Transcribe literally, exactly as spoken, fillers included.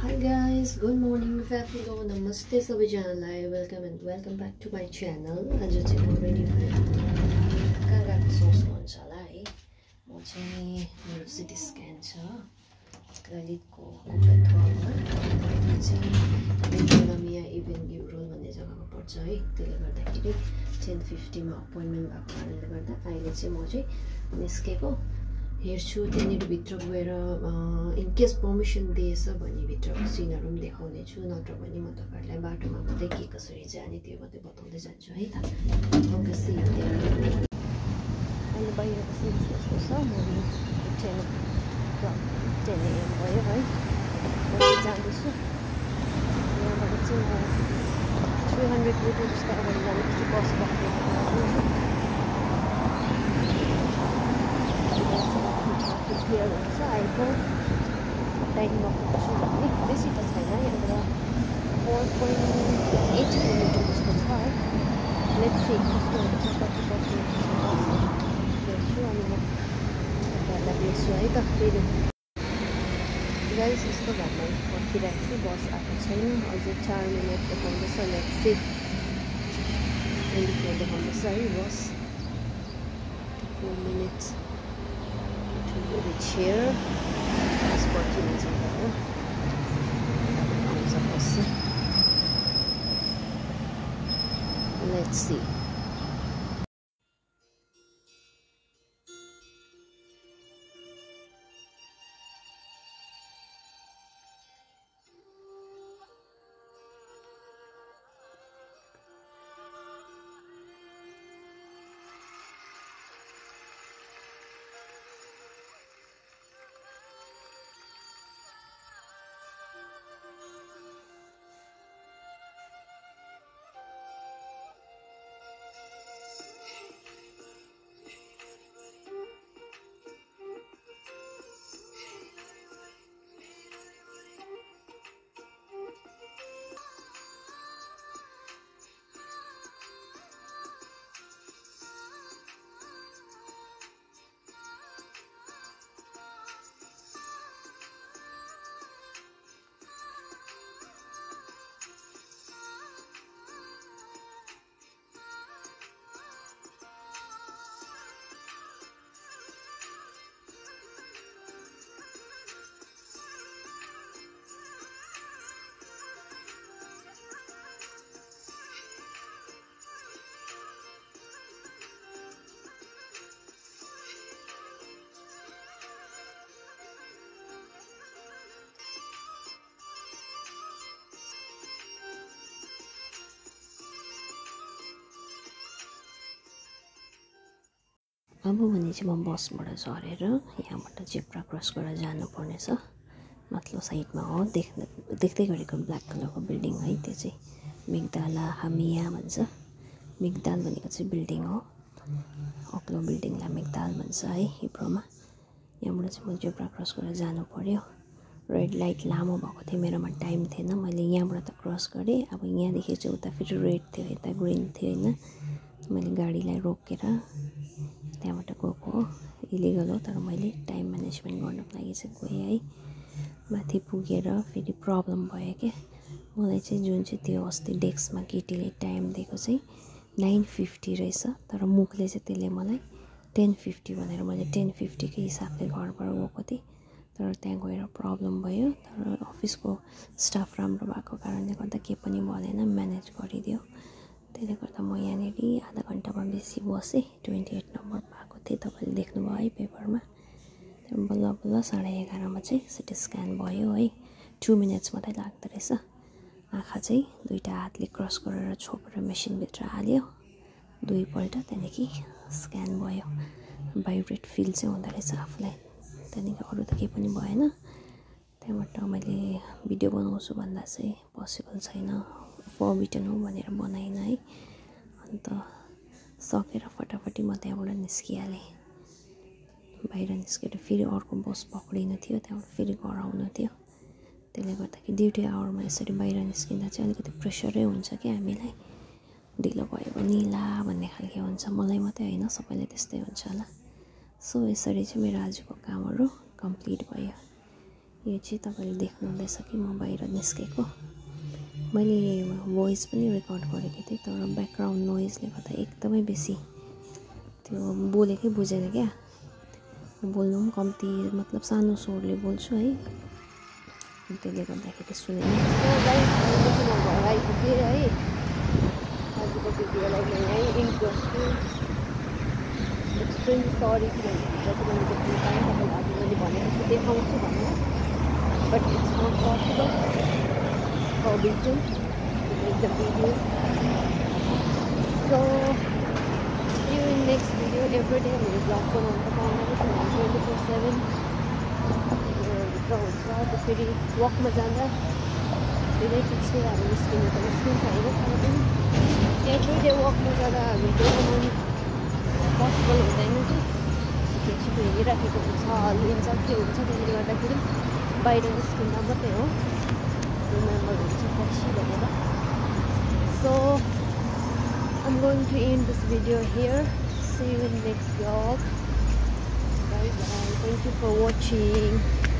Hi guys, good morning, Fafilo, Namaste सबैजनालाई welcome and welcome back to my channel. आज चाहिँ म ready भएर कहाँ गएको सोच्नुहुन्छ होला है। म चाहिँ मेरो सिटी स्क्यान छ क्लालिटको कुपेथुवामा। यो चाहिँ बेलगामिया इभेन युरोल भन्ने जग्गामा पर्छ है। त्यसले गर्दाखेरि टेन फिफ्टीमा अपोइन्टमेन्ट भएको कारणले गर्दा अहिले चाहिँ म चाहिँ निस्केको हेर्छु। त्यहाँनिर भित्र गएर इनकेस पर्मिसन दिएछ भने भित्रको सिनहरू पनि देखाउने छु, नत्र भने म तपाईँहरूलाई बाटोमा मात्रै के कसरी जाने त्यो मात्रै बताउँदै जान्छु है त। अहिले बाहिरको सिन यस्तो छ। मर्निङ टेन टेन एएम भयो है। म चाहिँ जाँदैछु यहाँबाट चाहिँ म थ्री हन्ड्रेड मिटर जस्तो अगाडि जानेपछि बस पक्रेर क्लियर हुन्छ। आएको टाइममा पुग्छु भने बेसी त छैन, यहाँबाट फोर पोइन्ट एट किलोमिटर जस्तो छ है। लेट्स सी कस्तो हुन्छ, कति कति हेर्छु अनि म तपाईँहरूलाई भेट्छु है त। फेरि गाइस यस्तो घरमा पर्खिरहेको छु, बस आएको छैन। अझै चार मिनट देखाउँदैछ। लेट्स सी ट्वेन्टी फोर देखाउँदैछ है बस। Four minutes reach here. This parking is over here. Let's see. अब भने चाहिँ म बसबाट झरेर यहाँबाट जेब्रा क्रस गरेर जानुपर्नेछ। माथिल्लो साइडमा हो देख्दै देख्दै गरेको ब्ल्याक कलरको बिल्डिङ है, त्यो चाहिँ मिगदाला हामिया भन्छ। मिगदाल भनेको चाहिँ बिल्डिङ हो, अग्लो बिल्डिङलाई मिगदाल भन्छ है हिब्रूमा। यहाँबाट चाहिँ म जेब्रा क्रस गरेर जानु पर्यो। रेड लाइट लामो भएको थियो, मेरोमा टाइम थिएन। मैले यहाँबाट त क्रस गरेँ, अब यहाँदेखि चाहिँ उता फेरि रेड थियो, यता ग्रिन थियो होइन। मैले गाडीलाई रोकेर त्यहाँबाट गएको हो। इलिगल हो, तर मैले टाइम म्यानेजमेन्ट गर्नको लागि चाहिँ गएँ है। माथि पुगेर फेरि प्रब्लम भयो क्या। मलाई चाहिँ जुन चाहिँ त्यो अस्ति डेस्कमा केटीले टाइम दिएको चाहिँ नाइन फिफ्टी रहेछ, तर मुखले चाहिँ त्यसले मलाई टेन फिफ्टी भनेर मैले टेन फिफ्टीकै हिसाबले घरबाट गएको थिएँ। तर त्यहाँ गएर प्रब्लम भयो, तर अफिसको स्टाफ राम्रो भएको कारणले गर्दा केही पनि भनेन, म्यानेज गरिदियो। त्यसले गर्दा म यहाँनिर आधा घन्टामा बेसी बसेँ। ट्वेन्टी एट नम्बर पाएको थिएँ, तपाईँले देख्नुभयो है पेपरमा। त्यहाँ बल्ल बल्ल साढे एघारमा चाहिँ सिटी स्क्यान भयो है। टु मिनट्स मात्रै लाग्दो रहेछ। आँखा चाहिँ दुईवटा हातले क्रस गरेर छोपेर मेसिनभित्र हाल्यो दुईपल्ट, त्यहाँदेखि स्क्यान भयो। भाइब्रेट फिल चाहिँ हुँदो रहेछ आफूलाई। त्यहाँदेखि अरू त केही पनि भएन। त्यहाँबाट मैले भिडियो बनाउँछु भन्दा चाहिँ पोसिबल छैन, फरबिटन हो भनेर बनाइन है। अन्त सकेर फटाफटी म त्यहाँबाट निस्किहालेँ। बाहिर निस्केर फेरि अर्को बस पक्रिनु थियो, त्यहाँबाट फेरि घर आउनु थियो। त्यसले गर्दाखेरि ड्युटी आवरमा यसरी बाहिर निस्किँदा चाहिँ अलिकति प्रेसरै हुन्छ क्या हामीलाई। ढिलो भयो भने ला भन्ने खालको हुन्छ, मलाई मात्रै हैन सबैलाई त्यस्तै हुन्छ होला। सो यसरी चाहिँ मेरो आजको कामहरु कम्प्लिट भयो। यो चाहिँ तपाईले देख्नु हुँदैछ कि म बाहिर निस्केको मैले भोइस पनि रेकर्ड गरेको थिएँ तर ब्याकग्राउन्ड नोइजले गर्दा एकदमै बेसी त्यो बोलेकै बुझेन क्या बोल्नु पनि कम्ती मतलब सानो स्वरले बोल्छु है त्यसले गर्दाखेरि सुनेन सो गाइस अहिले चाहिँ म घर आइपुगेँ है आजको भिडियोलाई म यहीँ इन्ड गर्छु एक्सट्रिमली सरी किनभने जति मैले देख्नु पाएँ तपाईँलाई आज मैले भनेको छु देखाउँछु भनेर but it's not possible for video to make the video so see you in next video every day हामीले ब्लग बनाउनु त पाउँदैन किनभने ट्वेन्टी फोर सेभेन भित्र हुन्छ त्यो फेरि वकमा जाँदा धेरै पछि हामी निस्किनु त निस्किन्छ होइन तर पनि एभ्री डे वकमा जाँदा भिडियो बनाउनु पोसिबल हुँदैन कि त्यो चाहिँ हेरिराखेको हुन्छ हल्लिन्छ के हुन्छ त्यसले गर्दाखेरि बाहिर निस्किँदा मात्रै हो रिमेम्बर हुन्छ पछि भनेर so I'm going to end this video here. See you in the next vlog. Bye bye. Thank you for watching.